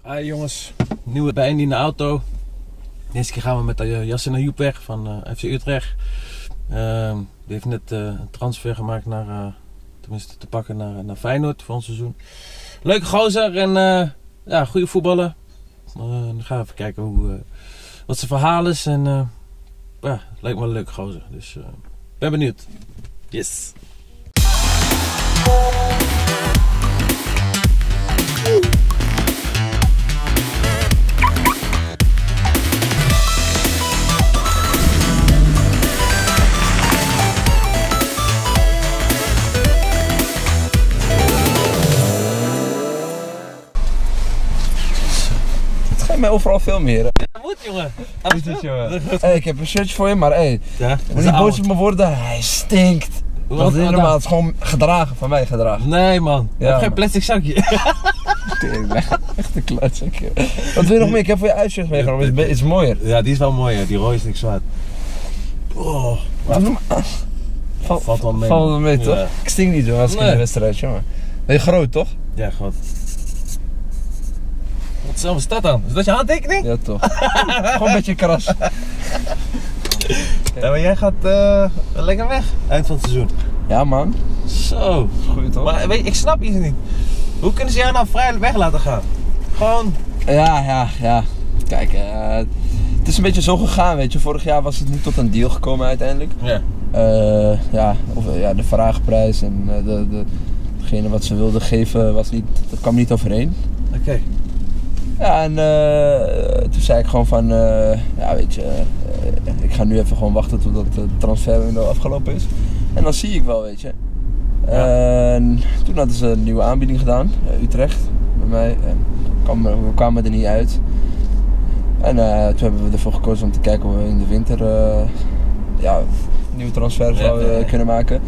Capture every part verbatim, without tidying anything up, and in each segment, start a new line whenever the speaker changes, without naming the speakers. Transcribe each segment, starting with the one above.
Hi jongens, nieuwe bijeen in de auto. Deze keer gaan we met uh, Yasin Ayoub weg van uh, F C Utrecht. Uh, die heeft net uh, een transfer gemaakt naar, uh, tenminste te pakken naar, naar Feyenoord voor ons seizoen. Leuke gozer en uh, ja, goede voetballer. Uh, dan gaan we even kijken hoe, uh, wat zijn verhaal is en uh, ja, lijkt me een leuke gozer. Dus uh, ben benieuwd. Yes.
Mij overal filmeren.
Ja, moet jongen.
Goed is, jongen. Hey, ik heb een shirtje voor je, maar hey,
ja,
moet niet boos op me worden, hij stinkt. Dat is helemaal, het is gewoon gedragen, van mij gedragen.
Nee man, ik ja, heb geen plastic zakje.
Echt een klootzakje. Wat wil je nog meer? Ik heb voor je uitshirt meegenomen, het is, is mooier.
Ja, die is wel mooier, die rooi is niks zwart. Oh,
Val,
valt wel mee.
Valt wel mee toch? Ja. Ik stink niet zo als ik nee. in de wedstrijd, jongen. Ben je groot toch?
Ja, groot. Wat is dat dan? Is dat je handtekening?
Ja toch. Gewoon een beetje kras.
Ja, maar jij gaat uh, lekker weg eind van het seizoen.
Ja man.
Zo.
Goed toch?
Maar weet je, ik snap iets niet. Hoe kunnen ze jou nou vrij weg laten gaan? Gewoon...
Ja, ja, ja. Kijk, uh, het is een beetje zo gegaan, weet je. Vorig jaar was het niet tot een deal gekomen uiteindelijk.
Ja.
Uh, ja, of, ja, de vraagprijs en uh, de, de, degene wat ze wilden geven, was niet, dat kwam niet overeen.
Oké. Okay.
Ja, en uh, toen zei ik gewoon van, uh, ja weet je, uh, ik ga nu even gewoon wachten totdat de transferwindow afgelopen is. En dan zie ik wel, weet je. Ja. En toen hadden ze een nieuwe aanbieding gedaan, uh, Utrecht, bij mij. En kwam, we kwamen er niet uit. En uh, toen hebben we ervoor gekozen om te kijken of we in de winter uh, ja, een nieuwe transfer zouden ja, ja. kunnen maken.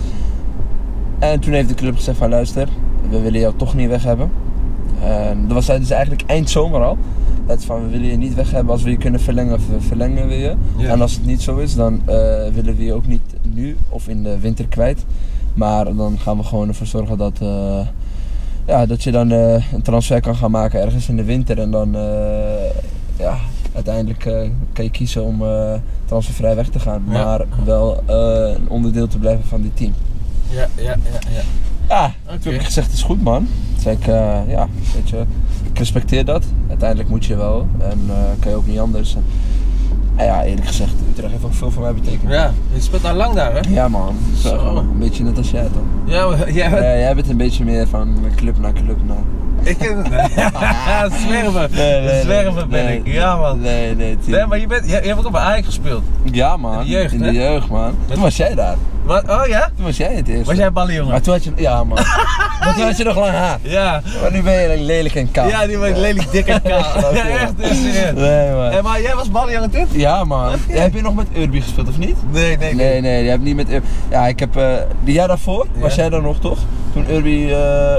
En toen heeft de club gezegd van, luister, we willen jou toch niet weg hebben. En dat was dus eigenlijk eind zomer al. Dat van, we willen je niet weg hebben, als we je kunnen verlengen, verlengen we je. Ja. En als het niet zo is, dan uh, willen we je ook niet nu of in de winter kwijt. Maar dan gaan we gewoon ervoor zorgen dat, uh, ja, dat je dan uh, een transfer kan gaan maken ergens in de winter. En dan uh, ja, uiteindelijk uh, kan je kiezen om uh, transfervrij weg te gaan. Ja. Maar wel uh, een onderdeel te blijven van dit team.
Ja, ja, ja, ja.
Ja, okay. Toen heb ik gezegd, het is goed man. Toen zei ik, uh, ja, weet je, ik respecteer dat. Uiteindelijk moet je wel en uh, kan je ook niet anders. En, uh, ja, eerlijk gezegd, Utrecht heeft ook veel voor mij betekend.
Ja, je speelt al lang daar hè?
Ja man, zo. Zo. Een beetje net als jij toch?
Ja, maar, jij, bent...
ja, jij bent een beetje meer van club naar club naar.
Ik ken het niet. Ja, zwerven. Nee, nee, zwerven ben nee, ik. Ja man.
Nee, nee.
Nee, maar je, bent, je, je hebt ook op bij Ajax gespeeld.
Ja man. In de jeugd, in de jeugd man. Met... Toen was jij daar.
Wat? Oh ja?
Toen was jij het eerst.
Was jij ballenjongen?
Maar toen had je, ja man. Maar toen had je nog lang haar.
Ja.
Maar nu ben je lelijk en kaal.
Ja, nu ben je lelijk dik en kaal. Ja, echt serieus.
Nee man.
Hey, maar jij was ballenjongen toen?
Ja man. Okay. Heb je nog met Urbi gespeeld of niet?
Nee, nee, nee.
Nee, nee, je hebt niet met Urbi. Ja, ik heb, uh, die jaar daarvoor, ja. Was jij dan nog toch? Toen Urbi... Uh,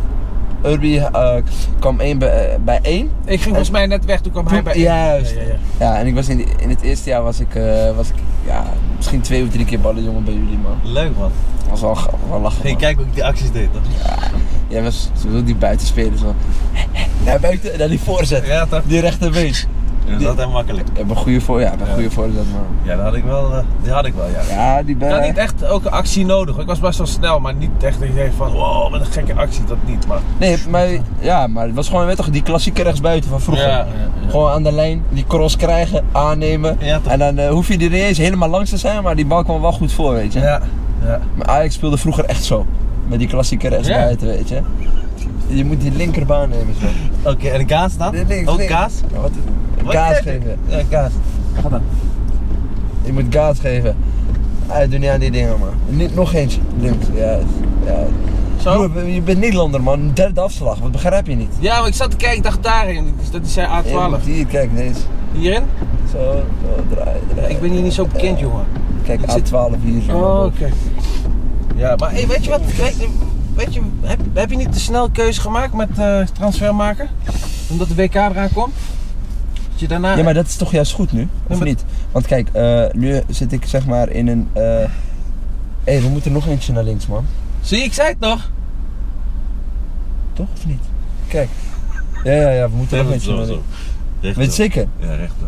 Urbi uh, kwam één bij, uh, bij één.
Ik ging volgens mij net weg, toen kwam toen, hij bij één.
Juist.
Ja, ja, ja.
Ja, en ik was in, die, in het eerste jaar was ik, uh, was ik ja, misschien twee of drie keer ballenjongen bij jullie man.
Leuk man.
Dat was wel, wel lachen.
Ging je kijken hoe ik die acties deed toch?
Ja, jij was zo die buitenspelen zo. Naar buiten en dan die voorzet.
Ja toch?
Die rechterbeen.
Ja, dat is altijd makkelijk.
Ik heb een goede voor, ja, een ja. goede voorzet man.
Ja, dat had ik wel, uh, die had ik wel ja.
Ja, die ben...
Ik had niet echt ook een actie nodig. Ik was best wel snel, maar niet echt dat je denkt van wow, wat een gekke actie, dat niet. Maar...
Nee, maar, ja, maar het was gewoon weet toch, die klassieke rechtsbuiten van vroeger. Ja, ja, ja. Gewoon aan de lijn, die cross krijgen, aannemen. Ja, en dan uh, hoef je er niet eens helemaal langs te zijn, maar die bal kwam wel goed voor, weet je.
Ja, ja.
Maar Ajax speelde vroeger echt zo. Met die klassieke rechtsbuiten, ja. Weet je. Je moet die linkerbaan nemen zo.
Oké, okay, en de kaas dan?
Nee, links,
ook
links.
kaas?
Ja, wat is het? Kaas geven.
Ja, kaas.
Ga dan. Je moet kaas geven. Ah, doe niet aan die dingen man. Niet, nog eentje. Links, ja. ja.
Zo?
Broer, je bent Nederlander man, derde afslag, wat begrijp je niet?
Ja, maar ik zat te kijken, ik dacht daarin, dat is A twaalf.
Hier, kijk, deze.
Hierin?
Zo, zo, draai, draai.
Ik ben hier niet zo bekend jongen.
Kijk, A twaalf hier zo.
Oh, oké. Okay. Ja, maar hey, weet je wat, weet, weet je, heb, heb je niet te snel keuze gemaakt met uh, transfer maken? Omdat de W K eraan komt? Dat je daarna...
Ja, maar dat is toch juist goed nu, of ja, maar... niet? Want kijk, uh, nu zit ik zeg maar in een... Hé, uh... hey, we moeten nog eentje naar links man.
Zie, ik zei het nog.
Toch of niet? Kijk. Ja, ja, ja, we moeten
Ja,
nog
dat is
eentje
zo,
doen.
zo. Recht
Weet je
door.
zeker?
Ja, rechtdoor.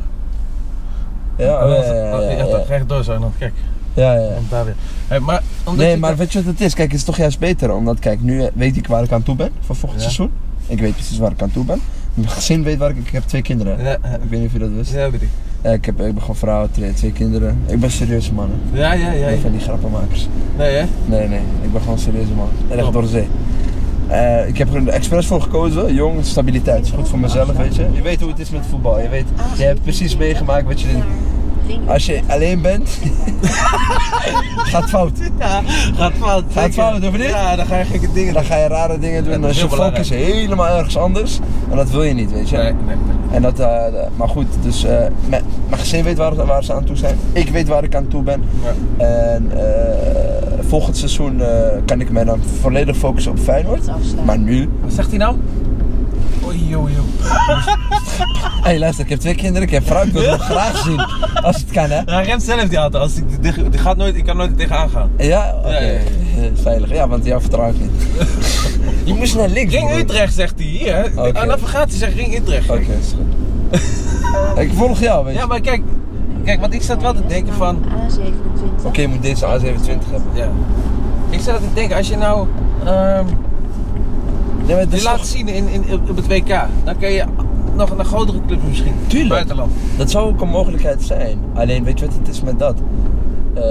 Ja,
Oh,
ja, ja, ja,
ja,
ja, ja.
rechtdoor zo en dan kijk.
Ja, ja, ja.
En daar weer. Hey, maar, omdat
Nee,
je
maar
dat-
weet je wat het is? Kijk, het is toch juist beter, omdat kijk, nu weet ik waar ik aan toe ben voor volgend
Ja.
seizoen. Ik weet precies waar ik aan toe ben. Mijn gezin weet waar ik, ik heb twee kinderen.
Ja, ja.
Ik weet niet of je dat wist.
Ja, weet ik.
Ja, ik, heb, ik ben gewoon vrouw, twee, twee kinderen. Ik ben serieuze man. Hè.
Ja, ja, ja.
Ik ben van die grappenmakers.
Nee, hè?
Nee, nee, ik ben gewoon een serieuze man. Recht
Top.
door de zee. Eh, ik heb er expres voor gekozen. Jong, stabiliteit is goed voor mezelf, weet je. Je weet hoe het is met voetbal. Je weet, je hebt precies meegemaakt wat je... Als je alleen bent, gaat fout.
Ja, gaat fout.
Gaat
zeker.
fout, of niet?
Ja, dan ga je gekke dingen
Dan
doen.
ga je rare dingen doen.
Ja,
En
dat
als
is
je
heel
focus helemaal ergens anders. En dat wil je niet, weet je.
Nee, nee, nee.
En dat, uh, maar goed, dus uh, mijn, mijn gezin weet waar, waar ze aan toe zijn. Ik weet waar ik aan toe ben.
Ja.
En uh, volgend seizoen uh, kan ik mij dan volledig focussen op Feyenoord. Maar nu...
Wat zegt hij nou? Oei, oei, oei.
Hé, hey, luister, ik heb twee kinderen, ik heb vrouw, ik wil het nog graag zien. Als het kan, hè.
Hij remt zelf die auto. Als ik, die, die gaat nooit, ik kan nooit tegenaan gaan.
Ja? Oké.
Ja, ja, ja.
Veilig. Ja, want jou vertrouw ik niet. Je moest naar links.
Ring
broer.
Utrecht, zegt hij. Hier, hè?
Oké.
Aan navigatie zegt Ring Utrecht.
Oké, is goed. Ik volg jou, weet je.
Ja, maar kijk, kijk, want ik zat wel te denken van...
Oké, okay, je moet deze A zevenentwintig hebben.
Ja. Ik zat te denken, als je nou... Um,
Nee, maar het
je
is
laat
toch-
zien in, in, op het W K, dan kun je nog naar grotere clubs misschien.
Tuurlijk.
Buitenland.
Dat zou ook een mogelijkheid zijn. Alleen, weet je wat het is met dat? Eh,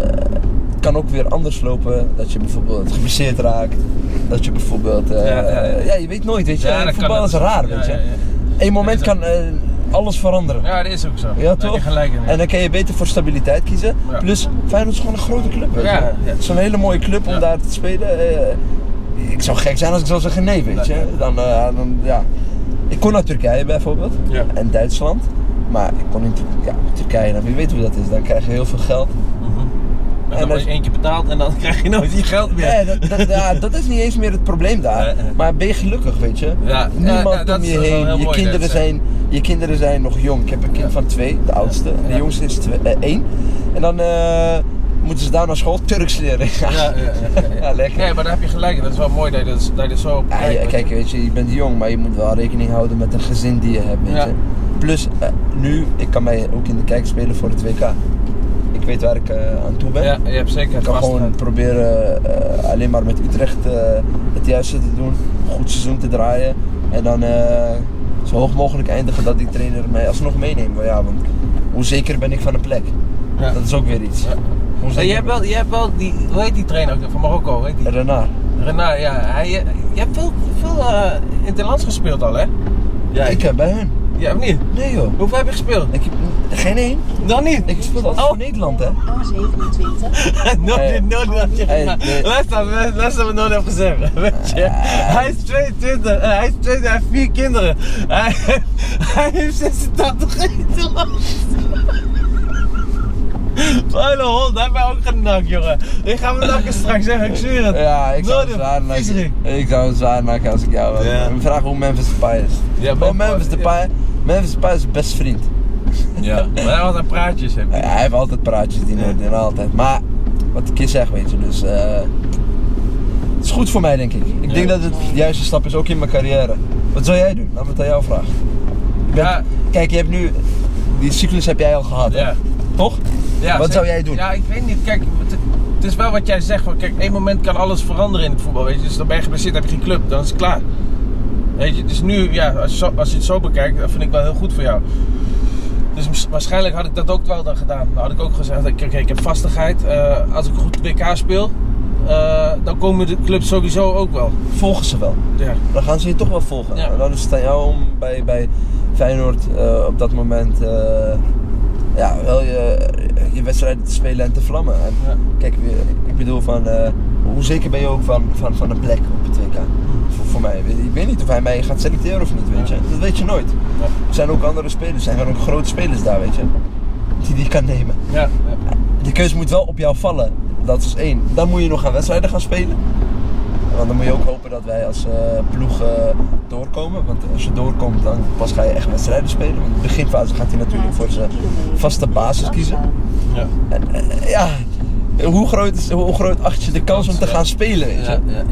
het kan ook weer anders lopen. Dat je bijvoorbeeld geblesseerd raakt. Dat je bijvoorbeeld... eh,
Ja, ja, ja.
ja, je weet nooit, weet je.
Ja, dat kan
Voetbal is
net.
raar,
Ja,
weet je.
ja, ja.
Eén moment
Ja, is
kan eh, alles veranderen.
Ja, dat is ook zo.
Ja,
Daar heb je
toch?
gelijk in.
En dan kan je beter voor stabiliteit kiezen.
Ja.
Plus, Feyenoord is gewoon een grote club, weet je.
Ja, ja.
Het is een hele mooie club om
Ja.
daar te spelen. Eh, ik zou gek zijn als ik zou zeggen nee, weet je.
Nee.
Dan, eh, dan, ja. Ik kon naar Turkije bijvoorbeeld.
Ja.
En Duitsland. Maar ik kon in Tur- ja, Turkije, nou, wie weet hoe dat is. Dan krijg je heel veel geld.
Mhm. En
En
dan word
als-
je één keer betaald en dan krijg je nooit je geld meer.
Nee, dat, dat, ja, dat is niet eens meer het probleem daar.
Nee, nee.
Maar ben je gelukkig, weet je?
Ja,
Niemand
ja, ja, dat
om
is
je
wel
heen.
heel
Je
mooi
kinderen,
dat,
zijn, je kinderen zijn nog jong. Ik heb een kind
Ja.
van twee, de oudste. En de
Ja.
jongste is twee, eh, één. En dan eh, moeten ze daar naar school Turks leren.
Ja, ja, ja, ja, ja.
Ja, lekker.
Nee, maar daar heb je gelijk in. Dat is wel mooi dat je, dat, dat je zo op
Ja,
kijkt,
ja,
weet
kijk,
je.
weet je, je bent jong, maar je moet wel rekening houden met een gezin die je hebt, weet
Ja.
je. Plus, eh, nu, ik kan mij ook in de kijk spelen voor het W K. Ik weet waar ik eh, aan toe ben.
Ja, je hebt zeker
Ik
het
kan gewoon
vastheid.
proberen eh, alleen maar met Utrecht eh, het juiste te doen, een goed seizoen te draaien. En dan eh, zo hoog mogelijk eindigen dat die trainer mij alsnog meeneemt. Maar ja, want hoe zeker ben ik van een plek?
Ja.
Dat is ook weer iets.
Ja.
Hoe
En
zeker
je hebt wel, je hebt wel die, hoe heet die trainer ook van Marokko? Hoe heet die?
Renard.
Renard, ja. Hij, je hebt veel, veel uh, in het lands gespeeld al, hè? Ja,
Ik heb bij hun.
Ja, of niet?
Nee joh.
Hoeveel heb je gespeeld?
Ik heb geen één.
Nog niet?
Ik speel altijd
Oh.
voor Nederland hè.
A zevenentwintig.
nooit,
Hey.
nooit, nooit.
Hey,
Hey,
nee.
Luister, luister wat ik nooit heb gezegd. Weet je? Hij is tweeëntwintig, eh, hij is tweeëntwintig, hij heeft vier kinderen. Hij, hij heeft zesentachtig geïnterland. Vuile hond, hij heeft mij ook genakt, jongen. Die gaan we nakken straks, zeg, ik zweer het.
Ja, ik zou
Nooit
het
een
zwaar maken.
viezerik.
Ik zou het zwaar maken als ik jou was.
Ja.
We vragen hoe Memphis Depay is.
Ja,
Oh,
maar-
Memphis
ja.
Depay, Memphis Depay is zijn beste vriend.
Ja, maar hij had een praatjes, heb
Ja,
je.
hij heeft altijd praatjes die nooit en altijd. Maar wat ik je zeg, weet je, dus eh, het is goed voor mij denk ik. Ik
Ja.
denk dat het de juiste stap is, ook in mijn carrière. Wat zou jij doen? Laat me het aan jou vragen. Je bent-
Ja.
Kijk, je hebt nu, die cyclus heb jij al gehad, hè?
Ja.
Toch?
Ja,
Wat
zeker.
zou jij doen?
Ja, ik weet niet. Kijk, het, het is wel wat jij zegt. Van, kijk, één moment kan alles veranderen in het voetbal. Weet je? Dus dan ben je geblesseerd, heb je geen club. Dan is het klaar. Weet je? Dus nu, ja, als je, zo, als je het zo bekijkt, dat vind ik wel heel goed voor jou. Dus mis- waarschijnlijk had ik dat ook wel dan gedaan. Dan had ik ook gezegd, kijk, kijk, ik heb vastigheid. Eh, als ik goed W K speel, eh, dan komen de clubs sowieso ook wel.
Volgen ze wel.
Ja.
Dan gaan ze je toch wel volgen.
Ja.
En dan is het aan jou om bij, bij Feyenoord eh, op dat moment eh, ja, wel je, je wedstrijden te spelen en te vlammen. En
Ja.
kijk, ik bedoel van, eh, hoe zeker ben je ook van, van, van een plek op het W K? Voor, voor mij. Ik weet niet of hij mij gaat selecteren of niet, weet je.
Ja.
Dat weet je nooit.
Ja.
Er zijn ook andere spelers, er zijn ook grote spelers daar, weet je. Die die je kan nemen.
Ja. Ja.
Die keuze moet wel op jou vallen. Dat is één. Dan moet je nog aan wedstrijden gaan spelen. Want dan moet je ook hopen dat wij als eh, ploeg eh, doorkomen. Want als je doorkomt, dan pas ga je echt wedstrijden spelen. Want in de beginfase gaat hij natuurlijk voor zijn vaste basis kiezen.
Ja.
En, eh, ja, hoe groot, is, hoe groot acht je de kans om te gaan spelen, weet je?
Ja, ja, ja.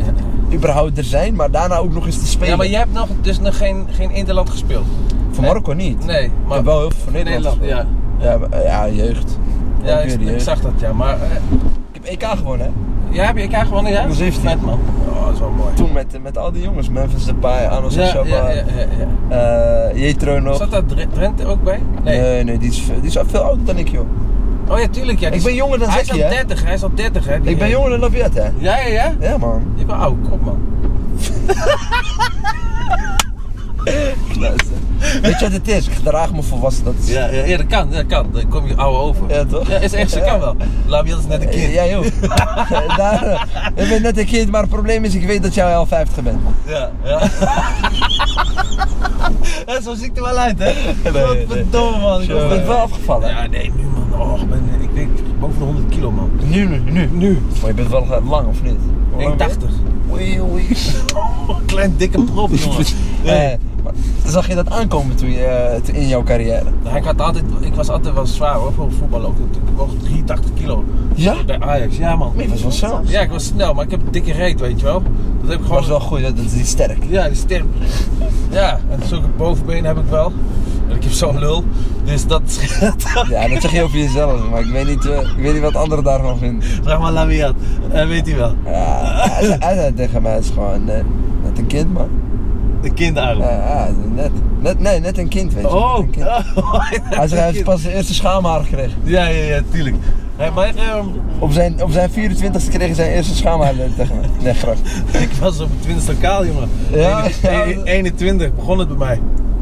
überhaupt er zijn, maar daarna ook nog eens te spelen.
Ja, maar jij hebt nog, dus nog geen, geen Interland gespeeld?
Voor Marokko niet.
Nee,
Ik
maar...
heb wel heel veel voor Nederland.
ja.
Ja, maar, ja, jeugd.
Ja,
Ook
ik,
weer
ik
jeugd.
zag dat, ja, maar... Uh,
Ik heb E K gewonnen, hè?
ja, heb je E K gewonnen, ja?
Ik was zeventien.
Vet, man. Oh, dat is wel mooi.
Toen met, met al die jongens, Memphis Depay, Anos
Ja,
Shabba,
ja, ja, ja, ja.
uh, Jetro nog.
Zat daar Dre- Drenthe ook bij?
Nee, nee, nee die, is, die is veel ouder dan ik, joh.
Oh ja, tuurlijk, ja. die
Ik
is-
ben jonger dan
Hij is
Zeki,
al
hè?
dertig, hij is al dertig, hè? die-
Ik ben jonger dan Lafayette, hè?
Ja, ja, ja?
Ja, man.
Je bent oud, kom man.
Luister. Weet je wat het is? Ik gedraag me volwassen. Dat is...
Ja, ja, ja, dat kan, dat kan. Dan kom je oude over.
Ja, toch?
Ja, is echt, ze kan wel. Lamiel is net een kind.
Jij ook. Daar, uh, ik ben net een kind, maar het probleem is, ik weet dat jij al vijftig bent.
Ja, ja. Ja, zo zie ik er wel uit, hè?
Nee,
Wat
nee.
verdomme, man. Ik
Je
was-
bent wel afgevallen.
Ja, nee, nu, man. Oh, ik, ben, ik denk boven de honderd kilo, man.
Nu, nu, nu.
Nu.
Maar je bent wel lang, of niet? Hoe lang ben je?
één tachtig.
Oei, oei.
Klein dikke prop, jongen.
Eh, maar zag je dat aankomen toen je, eh, toen in jouw carrière?
Nou, ik, had altijd, ik was altijd wel zwaar hoor, voor voetbal ook. Ik woog drieëntachtig kilo.
Ja?
Bij Ajax, ja man.
Maar je was wel zo.
Ja, ik was snel, maar ik heb een dikke reet, weet je wel. Dat heb ik
Dat
gewoon...
was wel goed, dat dat is niet sterk.
Ja, die sterk. Ja, en zulke bovenbenen heb ik wel. En ik heb zo'n lul. Dus dat scheelt.
Ja, dat zeg je over jezelf, maar ik weet niet, uh, ik weet niet wat anderen daarvan vinden.
Vraag maar Lamiat. Uh, weet hij wel.
Ja, hij zei- hij zei tegen mij, het is gewoon uh, net een kind, man.
De kinderarm.
Ja, ja, net, net, nee, net een kind, weet je.
Oh!
Net een kind. Hij zei, hij heeft pas zijn eerste schaamhaar gekregen.
Ja, ja, ja, tuurlijk. Hey, maar ehm,
Op zijn, op zijn vierentwintigste kreeg hij zijn eerste schaamhaar tegen mij. Nee, grap.
ik was op het twintigste lokaal, jongen.
Ja,
Ene-
ja.
ene- eenentwintig begon het bij mij.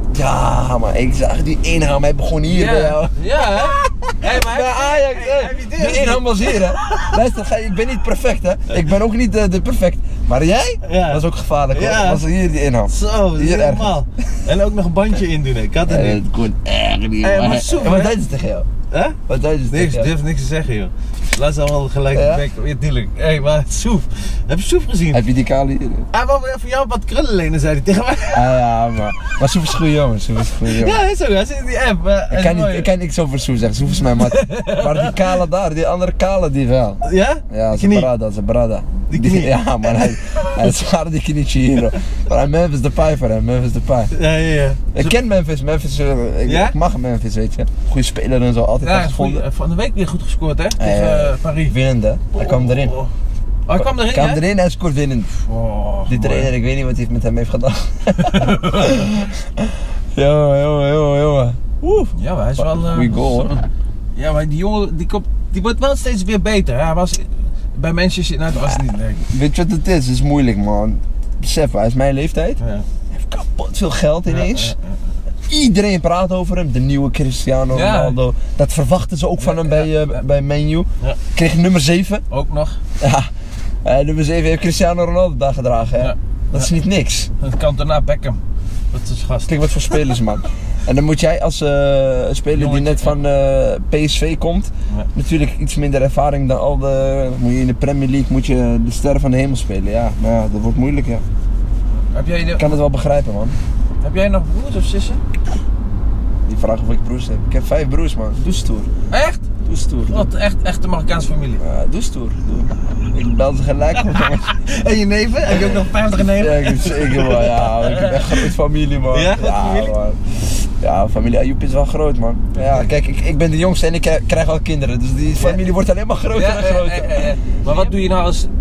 Ja, maar ik zag die inham, hij begon hier bij jou.
Ja, hè? Hey, maar
Bij
heb-
Ajax,
hey,
hè.
heb je dit
Die
gezien?
inham was hier, hè. Luister, ga- ik ben niet perfect, hè. Ik ben ook niet de, de perfect. Maar jij?
Ja.
Dat is ook gevaarlijk, hoor.
Ja.
Was hier die inham.
Zo, dat is
Hier
niet normaal. En ook nog een bandje in doen, hè. Ik had het
Eh,
niet.
Het kon echt niet,
Hey,
man.
maar soep,
En wat
hè?
deed ze tegen jou?
Hè?
Wat deed ze
Niks,
tegen jou?
durf niks te zeggen, joh. Laat ze allemaal gelijk
Ja?
de bek. Ja, tuurlijk. Hé, hey, maar Soef. Heb je Soef gezien?
Heb je die kale hier?
Hij wou voor jou wat krullen lenen, zei hij tegen mij.
Ah ja, maar, maar Soef is een goede jongen, Soef is een goede jongen.
Ja, is zo. Hij zit in die app. eh, hij
Ik
is
kan, niet,
mooi.
ik kan niks over Soef zeggen, Soef is mijn mat. Maar die kale daar, die andere kale die wel.
Ja?
Ja,
Die
zijn
knie.
brada, zijn brada.
Die knie.
Ja, maar hij, hij is zwaar die knietje hier, hoor. Maar Memphis Depay voor hem, Memphis Depay.
Ja, ja, ja.
Ik ken Memphis, Memphis, uh, ik,
Ja?
ik mag Memphis, weet je. Goeie speler en zo, altijd
Ja,
al
goeie,
gevonden.
eh, van de week weer goed gescoord, hè? Tegen
Eh,
eh, Paris.
Winnende, hij kwam erin.
Oh, oh. Oh, hij kwam erin,
kwam
hè?
erin en scoort winnend.
Oh,
Die
mooi.
trainer, ik weet niet wat hij met hem heeft gedaan. Jongen, jongen, jongen, jongen. Oeh.
Ja, maar hij is wel... eh,
Goeie goal, hoor.
Ja, maar die jongen, die, komt, die wordt wel steeds weer beter. Hij was bij Manchester United was het niet, nee.
Weet je wat het is? Het is moeilijk, man. Besef, hij is mijn leeftijd.
Ja.
Hij heeft kapot veel geld ineens.
Ja, ja,
Iedereen praat over hem, de nieuwe Cristiano
Ja.
Ronaldo. Dat verwachten ze ook van
Ja,
hem bij,
ja,
eh,
ja.
bij Man U.
Ja.
Kreeg nummer zeven.
ja. Ook nog.
Ja, eh, nummer zeven heeft Cristiano Ronaldo daar gedragen. Hè?
Ja.
Dat is
Ja.
niet niks.
Het kan daarna Beckham. Dat is gast.
Kijk wat voor spelers, man. En dan moet jij als eh, speler die
Jongetje,
net van eh, P S V komt,
Ja.
natuurlijk iets minder ervaring dan al de... Moet je in de Premier League moet je de sterren van de hemel spelen. Ja, maar ja, dat wordt moeilijk, ja.
Heb jij, de,
Ik kan het wel begrijpen, man.
heb jij nog broers of zussen?
Die vraag of ik broers heb. Ik heb vijf broers, man. Doe stoer.
Echt?
Doe stoer.
Wat echt, echt een Marokkaanse familie.
Ja, doe stoer. Doe. Ik bel ze gelijk op, jongens.
En je neven? Heb je ook nog vijftig neven?
Ja, ik heb zeker, man. Ja, ik heb echt groot familie, man.
Ja, grote familie?
man. Ja, familie Ayoub is wel groot, man. Ja, kijk, ik, ik ben de jongste en ik krijg- krijg al kinderen. Dus die familie wordt alleen maar groter
Ja,
en
eh,
groter.
eh, eh. Maar wat doe je nou als...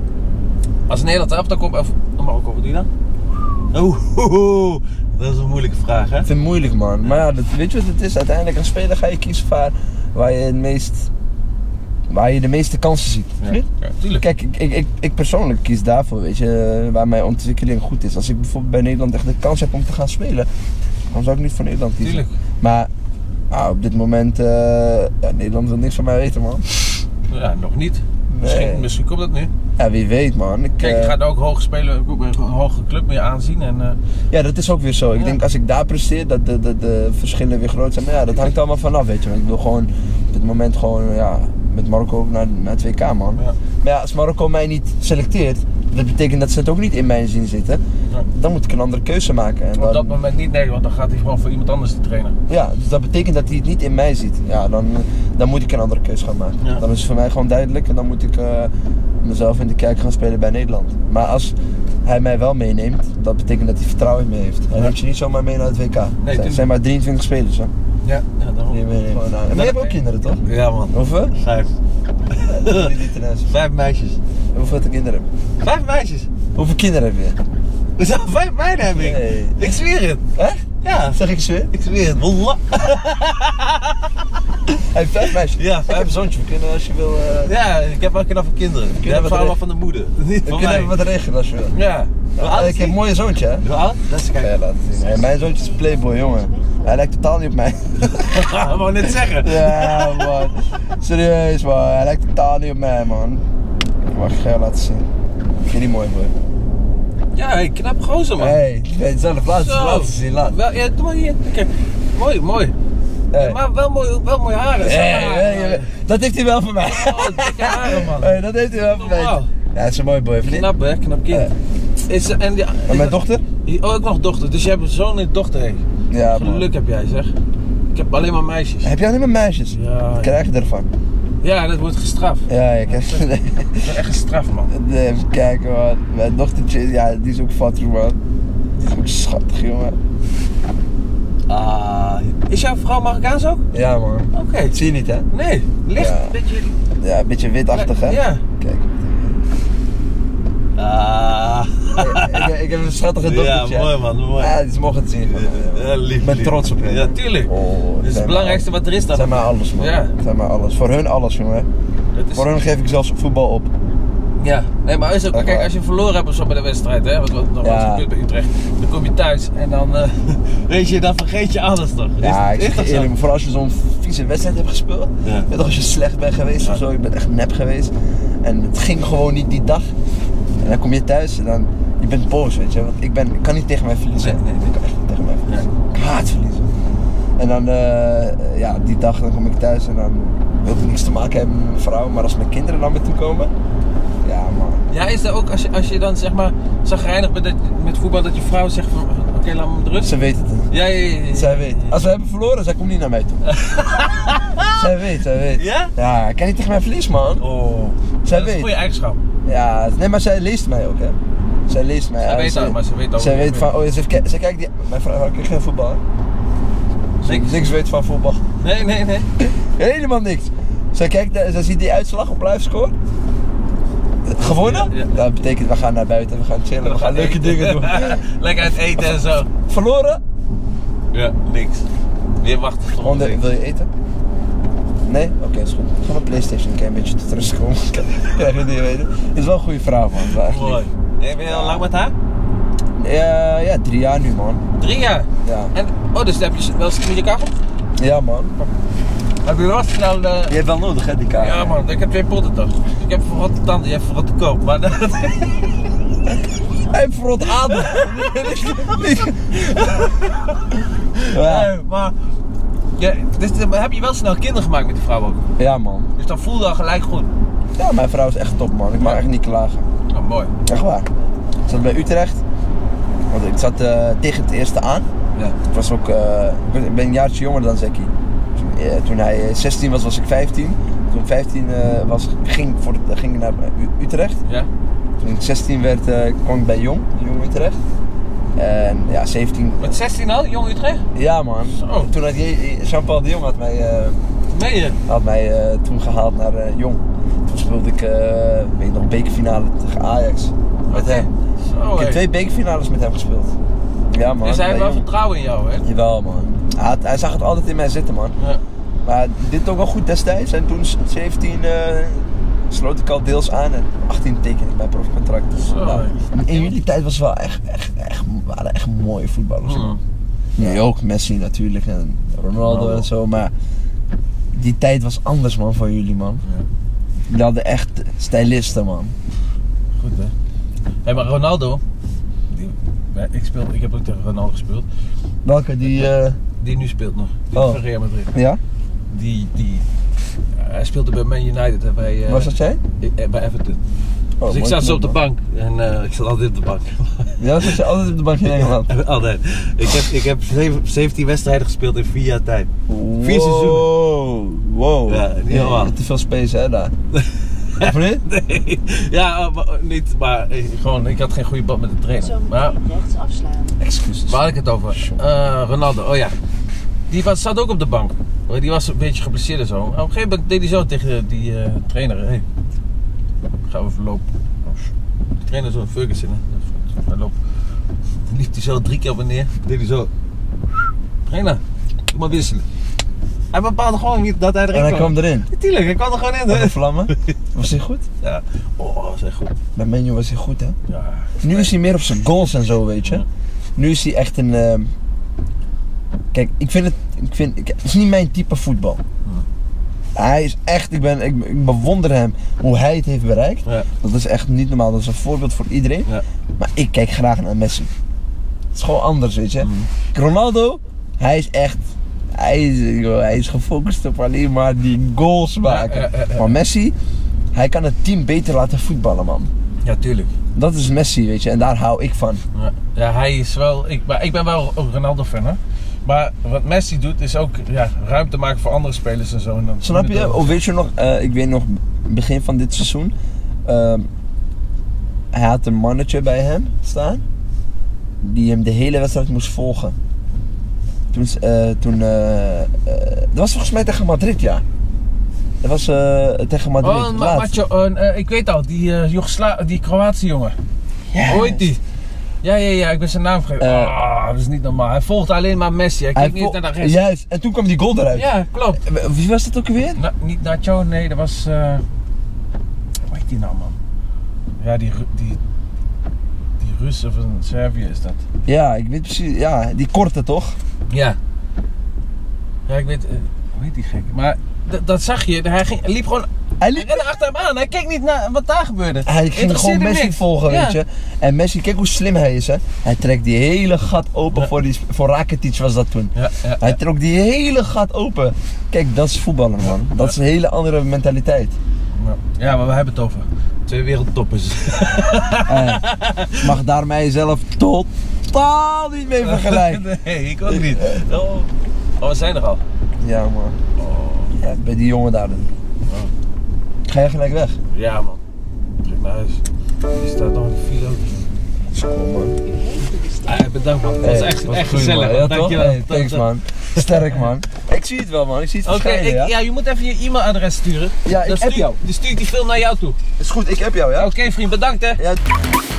Als Nederland erop dan komt... Of Marokko, wat doe je dan? Oeh, oeh, oeh. Dat is een moeilijke vraag, hè?
Ik vind het moeilijk, man. Maar ja, dat, weet je wat het is? Uiteindelijk als speler ga je kiezen waar, waar je het meest... Waar je de meeste kansen ziet.
Ja, ja, tuurlijk.
Kijk, ik, ik, ik, ik persoonlijk kies daarvoor, weet je, waar mijn ontwikkeling goed is. Als ik bijvoorbeeld bij Nederland echt de kans heb om te gaan spelen, dan zou ik niet voor Nederland kiezen.
Tuurlijk.
Maar ah, op dit moment, uh, ja, Nederland wil niks van mij weten, man.
Ja, nog niet. Misschien, misschien komt dat nu.
Ja, wie weet, man. Ik,
Kijk, je
uh,
gaat ook hoog spelen, ook bij een hogere club meer aanzien. En, uh,
ja, dat is ook weer zo. Ik
Ja.
denk als ik daar presteer, dat de, de, de verschillen weer groot zijn. Maar ja, dat hangt allemaal vanaf, weet je. Want ik wil gewoon op dit moment gewoon, ja, met Marokko naar, naar het W K, man.
ja.
Maar ja, als Marokko mij niet selecteert, dat betekent dat ze het ook niet in mijn zin zitten.
Ja.
Dan moet ik een andere keuze maken. En
Op
dan-
dat moment niet, nee, want dan gaat hij gewoon voor iemand anders te trainen.
Ja, dus dat betekent dat hij het niet in mij ziet. Ja, dan, dan moet ik een andere keuze gaan maken.
Ja.
Dan is het voor mij gewoon duidelijk en dan moet ik uh, mezelf in de kerk gaan spelen bij Nederland. Maar als hij mij wel meeneemt, dat betekent dat hij vertrouwen in me heeft. Hij neemt je niet zomaar mee naar het W K.
Nee,
het zijn maar drieëntwintig spelers, hè?
Ja, ja daarom.
Die je meeneemt. Gewoon, nou, maar je hebt ook kinderen, toch?
Ja man.
Hoeveel?
Vijf.
Niet Italiaans.
Vijf meisjes.
Hoeveel kinderen heb je?
Vijf meisjes?
Hoeveel kinderen heb je?
Zo, vijf meiden heb ik.
Nee.
Ik zweer het.
Echt?
Ja.
Zeg ik zweer?
Ik zweer het. Wallah.
Hij heeft vijf meisjes.
Ja,
Ik
vijf.
heb een zoontje, we kunnen als je wil... Uh...
Ja, ik heb ook een van kinderen. Ik heb
wat
allemaal
re-
van de moeder. Niet
We
van
kunnen
mij.
even wat regelen als je wil.
Ja. Hoe oud
Ja,
is
ik heb een
die?
mooie zoontje, hè?
Hoe oud? Dat is
Ga je
kijk.
laten zien. Hey, mijn zoontje is playboy, jongen. Hij lijkt totaal niet op mij.
Ik wou net zeggen.
Ja, man. Serieus, man. Hij lijkt totaal niet op mij, man. Mag ik ga je laten zien. Vind je die mooi, boy?
Ja, hey, knap gozer man.
Hé, hey, je weet het zelf. Laat
Zo.
het zien, laat.
Wel, ja, doe maar hier. Kijk. Mooi, mooi.
Hey.
Maar wel mooi, wel mooi haren.
Hey,
Zeg maar.
hey, hey, dat heeft hij wel van mij.
Oh, dikke haren man.
Hey, dat heeft hij wel van mij.
Normaal.
Ja, dat is een mooi boy, vind je?
Knap hè, knap kind. Is, en die,
En mijn dochter?
Oh, ik nog dochter. Dus je hebt een zoon en een dochter heen.
Ja, man.
Geluk heb jij zeg. Ik heb alleen maar meisjes.
Heb je alleen maar meisjes?
Ja.
Wat krijg je ervan?
Ja, dat wordt gestraft.
Ja, ik heb...
Dat is echt gestraft man.
Nee, even kijken, man. Mijn dochtertje, ja, die is ook fatsoen, man. Die is ook schattig, jongen.
Ah, is jouw vrouw Marokkaans ook?
Ja, man.
Oké.
Dat zie je niet, hè?
Nee, licht
Ja.
een beetje.
Ja, een beetje witachtig, hè?
Ja.
Kijk.
Ah.
ik, ik, ik heb een schattige dochtertje.
Ja, mooi man, mooi.
Ja, die is mogen te zien. Gewoon.
Ja, lief,
Ik ben
lief.
trots op hen.
Ja, tuurlijk.
Oh,
dat is
zijn
het
maar
belangrijkste
alles.
wat er is dan.
Zijn maar alles, man.
Ja.
Zijn maar alles. Voor hun alles, jongen.
Het is...
Voor hun geef ik zelfs voetbal op.
Ja, nee, maar is ook,
Echt
kijk,
waar.
als je verloren hebt of zo bij de wedstrijd, hè, wat, wat nog
Ja.
wat gebeurt bij Utrecht, dan kom je thuis en dan, uh, weet je, dan vergeet je alles toch?
Ja,
is,
ik
is
zeg
toch
je
zo?
eerlijk, maar vooral als je zo'n vieze wedstrijd hebt gespeeld.
Ja.
Weet toch, als je slecht bent geweest of zo, je bent echt nep geweest. En het ging gewoon niet die dag. En dan kom je thuis en dan, je bent boos, weet je. Want ik, ben, ik kan niet tegen mij verliezen.
Nee, nee, nee.
Ik kan echt niet tegen mij verliezen. Ik haat verliezen. En dan, uh, ja, die dag dan kom ik thuis en dan wil ik niks te maken hebben met mijn vrouw. Maar als mijn kinderen dan met toe komen, ja man.
Ja, is dat ook als je, als je dan zeg maar zagrijnig bent dat- met voetbal dat je vrouw zegt van oké, okay, laat me met rust?
Ze weet het.
Ja, ja, ja, ja.
Zij weet. Als we hebben verloren, zij komt niet naar mij toe. Zij weet, zij weet.
Ja?
Ja, ik kan niet tegen mij verliezen, man.
Oh,
Zij
dat is
weet.
een goede eigenschap.
Ja, nee, maar zij leest mij ook, hè. Zij leest mij.
Zij
Ja,
weet ook, maar ze weet ook.
Zij weet van, oh, ze, heeft, ze kijkt die, mijn vrouw kijkt geen voetbal. Hè. Ze
Niks.
niks weet van voetbal.
Nee, nee, nee.
Helemaal niks. Zij kijkt, zij ziet die uitslag op live score. Gewonnen?
Ja, ja.
Dat betekent, we gaan naar buiten, we gaan chillen, we, gaan leuke
eten.
dingen doen.
Lekker uit eten en zo.
Verloren?
Ja, niks. Weer wachten tot
Gewoon de- wil je eten? Nee? Oké, is goed. Ga naar PlayStation, kan je een beetje tot rust komen. Krijg je die weten. Is wel een goede vrouw, man. Is wel echt
Mooi.
lief.
Nee, ben je al lang met haar?
Ja, ja, drie jaar nu, man.
Drie jaar.
Ja.
En, oh, dus heb je wel eens met je kachel?
Ja, man.
Heb je wel snel de...
Je hebt wel nodig, hè, die kaart.
Ja man, ik heb twee potten toch. Ik heb verrotte tanden, je hebt verrotte koop. Maar dat...
Hij heeft verrot adem. Ja.
Nee, maar... Ja, dus dan heb je wel snel kinderen gemaakt met die vrouw ook.
Ja, man.
Dus dan voelde al gelijk goed.
Ja, mijn vrouw is echt top, man. Ik mag echt niet klagen.
Oh, mooi.
Echt waar. Ik zat bij Utrecht. Want ik zat uh, tegen het eerste aan.
Ja.
Ik was ook, uh, ik ben een jaartje jonger dan Zeki. Toen, uh, toen hij zestien was, was ik vijftien. Toen ik vijftien uh, was, ging, voor, ging ik naar U- Utrecht.
Ja?
Toen ik zestien werd, uh, kwam ik bij Jong, Jong Utrecht. En ja, zeventien.
Met zestien al, Jong Utrecht?
Ja, man.
Zo.
Toen had je- Jean-Paul de Jong had mij, uh,
Meen je?
had mij uh, toen gehaald naar uh, Jong. Toen speelde ik, uh, weet ik nog, bekerfinale tegen Ajax. Met
Oké.
hem.
Zo,
Ik heb
hé.
twee bekerfinales met hem gespeeld. Ja, man.
Dus hij
bij
heeft wel
Jong.
vertrouwen in jou, hè?
Jawel, man. Hij, had- hij zag het altijd in mij zitten, man.
Ja.
Maar dit ook wel goed destijds. En toen zeventien uh, sloot ik al deels aan en achttien tekende ik mijn profcontract. Dus,
Zo,
nou,
hé.
in jullie tijd was het wel echt, echt, echt, waren echt mooie voetballers, man.
Mm.
Nu ook, Messi natuurlijk en Ronaldo,
Ronaldo.
en zo, maar die tijd was anders, man, voor jullie, man.
Ja.
Jullie hadden echt stylisten, man.
Goed, hè? Hé, maar Ronaldo... Die, ja, ik, speel, ik heb ook tegen Ronaldo gespeeld.
Welke, die... Uh...
Die nu speelt nog. Die
Oh.
van Real Madrid.
Ja?
Die... die ja, hij speelde bij Man United, hè, bij... eh,
Was dat jij?
eh, bij Everton.
Oh,
dus ik
mooi
zat zo op de
knop,
bank. En uh, ik zat altijd op de bank.
Ja, zat je altijd op de bank in Engeland?
Altijd. Ik heb, ik heb zeventien wedstrijden gespeeld in vier jaar tijd. Vier
wow. Wow.
Ja, niet normaal.
Te veel space, hè, daar. Of niet?
Nee. Ja, maar, niet, maar eh, gewoon, ik had geen goede band met de trainer.
Zo
Maar
meteen rechts afslaan.
Excuses.
waar had ik het over? Uh, Ronaldo, oh ja. Die was, zat ook op de bank. Die was een beetje geblesseerd en zo. Op een gegeven moment deed hij zo tegen die uh, trainer. Hé, hey, gaan we even lopen. Die trainer zo, Ferguson, hè. Hij loopt. Dan liep hij zo drie keer op en neer. Deed hij zo. Trainer, doe maar wisselen. Hij bepaalde gewoon niet dat hij erin
En hij
kwam.
kwam erin.
Tuurlijk, hij kwam er gewoon in.
Met
Hè?
de vlammen. Was hij goed?
Ja. Oh, dat is echt goed.
Bij Menu was hij goed, hè?
Ja.
Nu is hij meer op zijn goals en zo, weet je. Nu is hij echt een... Uh... Kijk, ik vind het... Ik vind, ik, het is niet mijn type voetbal. Hij is echt... Ik, ben, ik, ik bewonder hem hoe hij het heeft bereikt.
Ja.
Dat is echt niet normaal. Dat is een voorbeeld voor iedereen.
Ja.
Maar ik kijk graag naar Messi. Het is gewoon anders, weet je.
Mm.
Ronaldo, hij is echt... Hij is, joh, hij is gefocust op alleen maar die goals maken.
Ja, ja, ja, ja.
Maar Messi, hij kan het team beter laten voetballen, man.
Ja, tuurlijk.
Dat is Messi, weet je. En daar hou ik van.
Ja, ja, hij is wel. Ik, maar ik ben wel een Ronaldo-fan, hè. Maar wat Messi doet, is ook ja, ruimte maken voor andere spelers en zo. En dan
Snap je? Of weet je nog, uh, ik weet nog, begin van dit seizoen. Uh, hij had een mannetje bij hem staan. Die hem de hele wedstrijd moest volgen. Toen, uh, toen uh, uh, dat was volgens mij tegen Madrid, ja. Dat was uh, tegen Madrid.
Oh, ma Macho, uh, uh, ik weet al, die, uh, Joegosla die Kroatische jongen.
Yes.
Hoe heet die? Ja, ja, ja, ik ben zijn naam vergeten.
Uh,
oh, dat is niet normaal. Hij volgt alleen maar Messi. Hij kijkt niet naar de rest.
Juist, en toen kwam die goal eruit.
Ja, klopt.
Uh, wie was dat ook alweer?
Na, niet Nacho, nee, dat was. Uh, hoe heet die nou, man? Ja, die, die, die Russen van Servië is dat.
Ja, ik weet precies. Ja, die korte toch?
Ja. Ja, ik weet. Uh, hoe heet die gek? Maar dat zag je, hij, ging, hij liep gewoon.
Hij liep
Hij rende achter hem aan, hij keek niet naar wat daar gebeurde.
Hij ging gewoon Messi
niks.
volgen,
Ja.
weet je. En Messi, kijk hoe slim hij is, hè. Hij trekt die hele gat open
Ja.
voor, die, voor Rakitic was dat toen.
Ja, ja,
Hij
ja.
trok die hele gat open. Kijk, dat is voetballen, man. Dat is een hele andere mentaliteit.
Ja. Ja, maar we hebben het over twee wereldtoppers.
Eh, mag daar mijzelf totaal niet mee vergelijken.
Nee, ik ook niet. Oh, oh we zijn er al.
Ja, man.
Oh.
Ja, bij die jongen daar. Dan. Ga je gelijk weg?
Ja, man. Terug naar huis. Er staat nog een file ook.
Schoon, man.
Ah, bedankt, man. Dat was echt,
was
echt
goed,
gezellig.
man. Ja,
Dank
toch?
je wel.
Hey, thanks, man. Sterk, man. Ik zie het wel, man. Ik zie het
Oké,
verschijnen,
ik-
ja?
ja, je moet even je e-mailadres sturen.
Ja, ik
Dan
app
stuur-
jou.
Dan stuur ik die film naar jou toe.
Is goed, ik heb jou, ja?
Oké, vriend, bedankt hè.
Ja.